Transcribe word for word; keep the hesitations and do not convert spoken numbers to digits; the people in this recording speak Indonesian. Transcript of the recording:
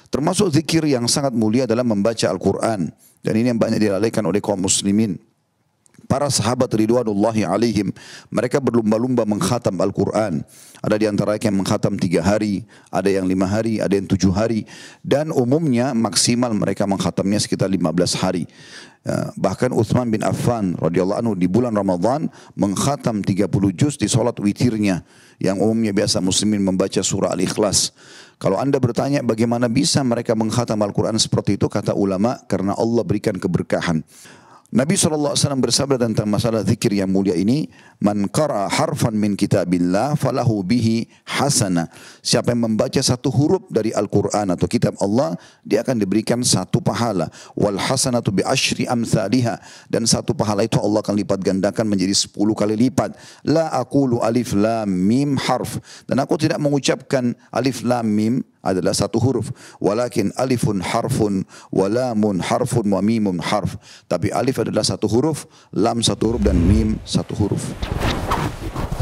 Termasuk zikir yang sangat mulia adalah membaca Al-Quran. Dan ini yang banyak dilalaikan oleh kaum muslimin. Para sahabat ridwanullahi alaihim, mereka berlumba-lumba mengkhatam Al-Quran. Ada di antara yang mengkhatam tiga hari, ada yang lima hari, ada yang tujuh hari. Dan umumnya maksimal mereka mengkhatamnya sekitar lima belas hari. Bahkan Uthman bin Affan radhiyallahu anhu di bulan Ramadan mengkhatam tiga puluh juz di solat witirnya. Yang umumnya biasa muslimin membaca surah Al-Ikhlas. Kalau anda bertanya bagaimana bisa mereka mengkhatam Al-Quran seperti itu, kata ulama, karena Allah berikan keberkahan. Nabi shallallahu alaihi wasallam bersabda tentang masalah zikir yang mulia ini, man qara'a harfan min kitabillah falahu bihi hasanah. Siapa yang membaca satu huruf dari Al-Quran atau kitab Allah, dia akan diberikan satu pahala. Wal hasanatu bi asyri amthaliha. Dan satu pahala itu Allah akan lipat gandakan menjadi sepuluh kali lipat. La aqulu alif lam mim harf. Dan aku tidak mengucapkan alif lam mim adalah satu huruf. Walakin alifun harfun, walamun harfun, wa mimun harf. Tapi alif adalah satu huruf, lam satu huruf, dan mim satu huruf.